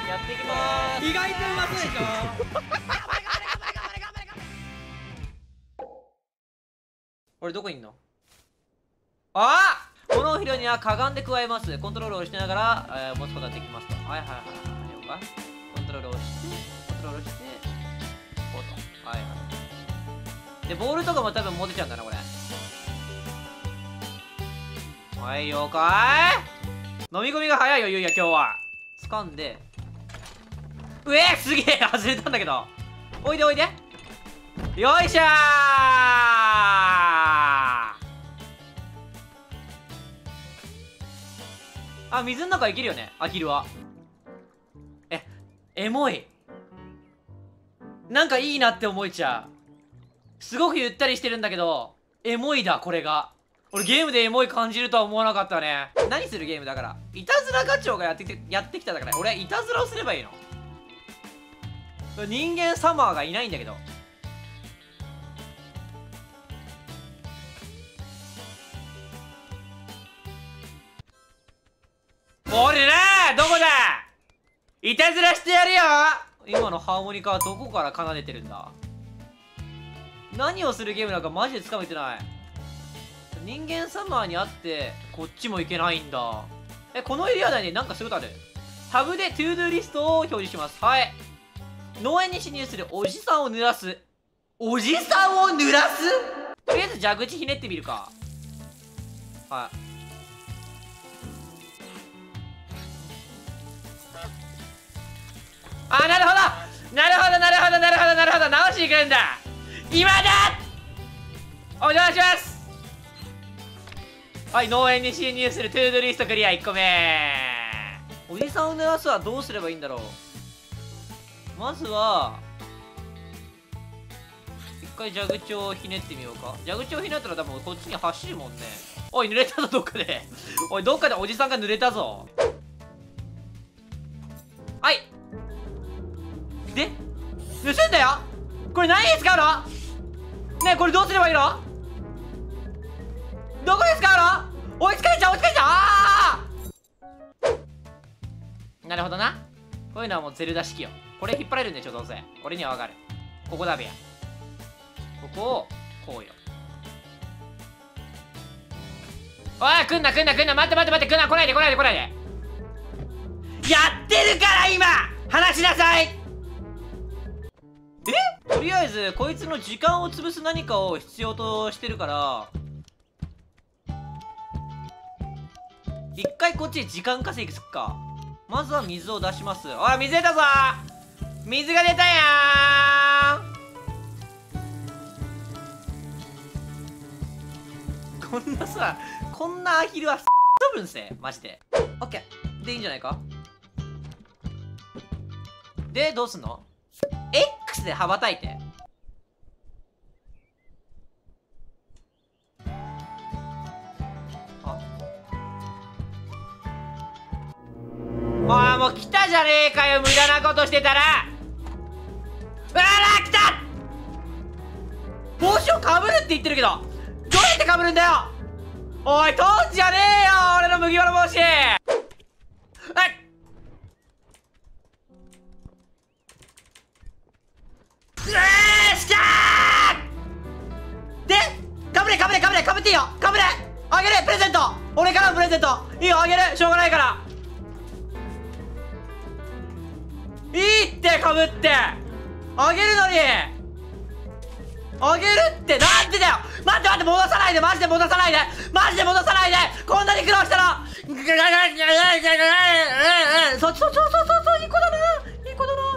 やっていきまーす。 意外とうまそうでしょ。 俺どこにいんの？ああ、この肥料にはかがんで加えます。コントロールをしながら、持つことができますと。はいはいはいはい。了解。コントロールをしてコントロールしてこうと。はいはい。でボールとかも多分持てちゃうんだなこれ。はい、了解。飲み込みが早いよ、ゆうや今日は。掴んで、すげえ外れたんだけど。おいでおいで。よいしょー。あ、水の中生きるよね、アヒルは。エモい。なんかいいなって思えちゃう。すごくゆったりしてるんだけど、エモいだ、これが。俺ゲームでエモい感じるとは思わなかったね。何するゲームだから。いたずらガチョウがやってきただから、俺はいたずらをすればいいの。人間サマーがいないんだけど。おるなー、どこだ。いたずらしてやるよ。今のハーモニカはどこから奏でてるんだ。何をするゲームなんかマジでつかめてない。人間サマーにあってこっちも行けないんだ。このエリア内になんかすることある？タブでトゥードゥーリストを表示します。はい。農園に侵入するおじさんを濡らす。おじさんを濡らす。とりあえず蛇口ひねってみるか。はい。あ、なるほどなるほどなるほどなるほどなるほど、直しに来るんだ。今だ。お邪魔します。はい、農園に侵入するトゥードゥリストクリア1個目。おじさんを濡らすはどうすればいいんだろう。まずは一回蛇口をひねってみようか。蛇口をひねったら多分こっちに走るもんね。おい、濡れたぞどっかで。おい、どっかでおじさんが濡れたぞ。はい。で盗んだよ。これ何に使うのねえ、これどうすればいいの。どこで使うの。追いつかれちゃう追いつかれちゃう。ああ、なるほどな。こういうのはもうゼルダ式よ。これ引っ張れるんでしょどうせ。俺にはわかる。ここだべや。ここをこうよ。おい、来んな来んな来んな。待って待って待って、来んな、来ないで来ないで来ないで。やってるから今話しなさい。とりあえずこいつの時間を潰す何かを必要としてるから、一回こっちで時間稼ぎすっか。まずは水を出します。おい、水出たぞ。水が出たやーん。こんなさ、こんなアヒルは飛ぶんせマジで。オッケーでいいんじゃないか。でどうすんの。 X で羽ばたいて。ああ、もう来たじゃねえかよ、無駄なことしてたら。あら来た。帽子をかぶるって言ってるけど、どうやってかぶるんだよ。おい、取んじゃねえよ俺の麦わら帽子。しきゃーで、かぶれかぶれかぶれかぶっていいよ。かぶれあげる。プレゼント、俺からのプレゼントいいよ、あげる。しょうがないから。いいってかぶってあげるのに。あげるってなんでだよ。待って待って、戻さないでマジで戻さないでマジで戻さないで。こんなに苦労したの。そういい子だないい子だな。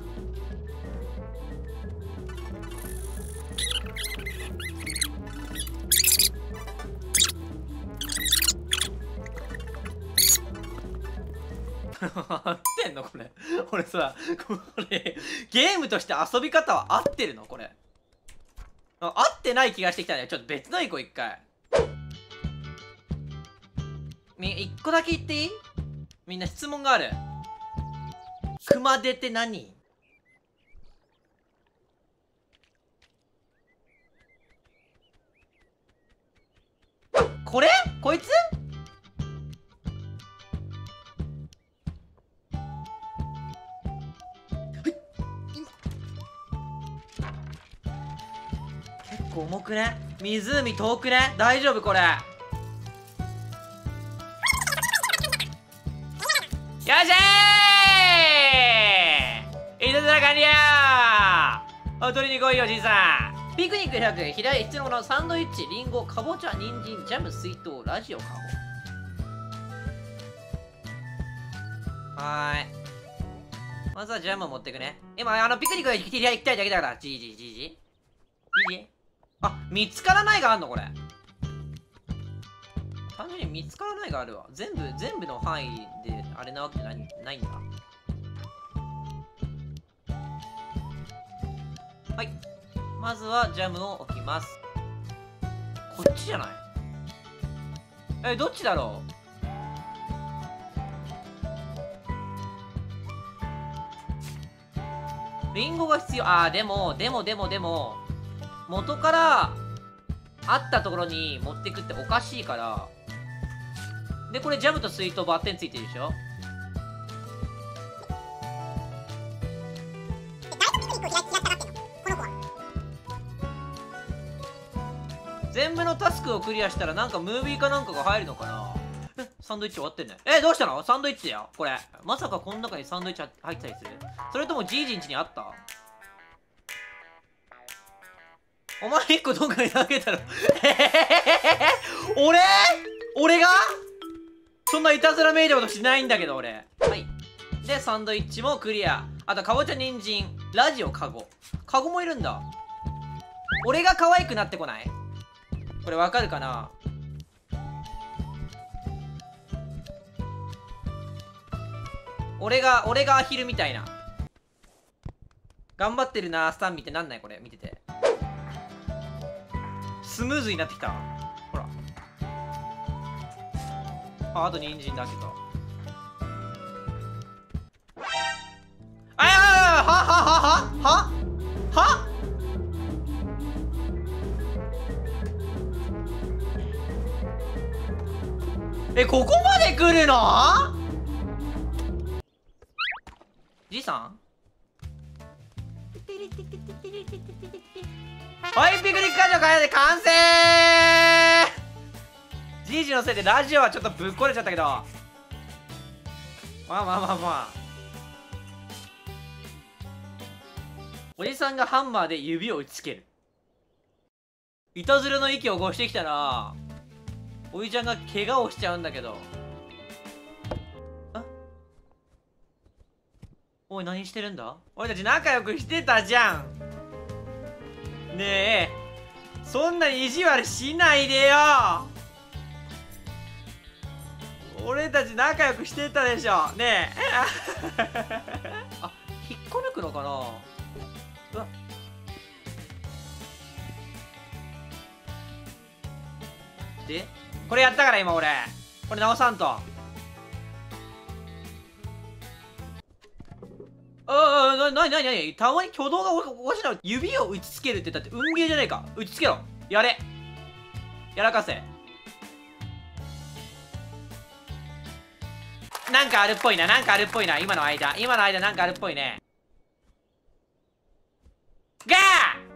合ってんのこれ。俺さ、これゲームとして遊び方は合ってるのこれ。合ってない気がしてきたね。ちょっと別の行こう一回。一個だけ言っていい？みんな質問がある。熊手って何？あ、これ？こいつ？ 構重くね？湖遠くね？大丈夫これ？よっしゃーいたずら完了ー。取りに来いよじいさん。ピクニック100、平井必要のサンドイッチ、リンゴ、かぼちゃ、人参、ジャム、水筒、ラジオ、カゴ。はーい。まずはジャム持ってくね。今、ピクニック行きたいだけだから。じいあ、見つからないがあんのこれ。単純に見つからないがあるわ。全部の範囲であれなわけないんだ。はい。まずはジャムを置きます。こっちじゃない？どっちだろう？リンゴが必要。でも、元からあったところに持ってくっておかしいから。で、これジャムと水筒バッテンついてるでしょ？全部のタスクをクリアしたらなんかムービーかなんかが入るのかな。サンドイッチ終わってんね。どうしたの？サンドイッチだよこれ。まさかこの中にサンドイッチ入ってたりする？それともじいじんちにあった？お前1個どっかに投げたろ。俺がそんないたずらめいたことしないんだけど俺。はい。でサンドイッチもクリア。あとかぼちゃ、人参、ラジオ、カゴもいるんだ。俺が可愛くなってこない？これわかるかな？俺がアヒルみたいな。頑張ってるなスタン見てなんない？これ見ててスムーズになってきた。ほら、あと人参だけど。はここまで来るの？じいさん？はい、ピクニック会場開で完成。じいじのせいでラジオはちょっとぶっ壊れちゃったけど、まあおじさんがハンマーで指を打ちつける。いたずらの息を起こしてきたな。おじちゃんが怪我をしちゃうんだけど。おい、何してるんだ？俺たち仲良くしてたじゃん。ねえ、そんなに意地悪しないでよ。俺たち仲良くしてたでしょ。ねえ。引っこ抜くのかな？うわ。でこれやったから今俺これ直さんと。なにたまに挙動がおかしいな。指を打ちつけるってだって運ゲーじゃねえか。打ちつけろ。やれ。やらかせ。なんかあるっぽいな。今の間なんかあるっぽいね。ガー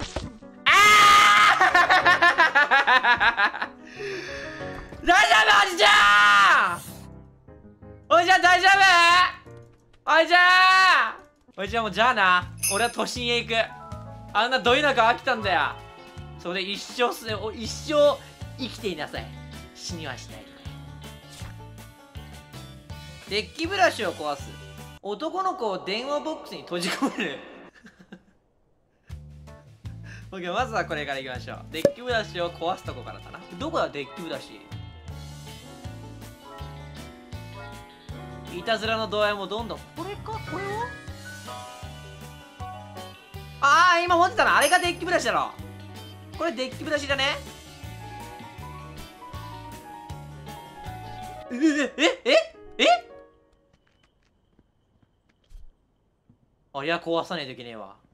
大丈夫おじちゃん！おじちゃん大丈夫？おじちゃん！おじちゃんもじゃあな。俺は都心へ行く。あんなど田舎飽きたんだよ。それ一生生きていなさい。死にはしないでくれ。デッキブラシを壊す。男の子を電話ボックスに閉じ込める。OK、まずはこれからいきましょう。デッキブラシを壊すとこからかな。どこだデッキブラシ。いたずらの度合いもどんどん。これか？これは今持ってたのあれがデッキブラシだろ。これデッキブラシだね。いや壊さないといけねえわ。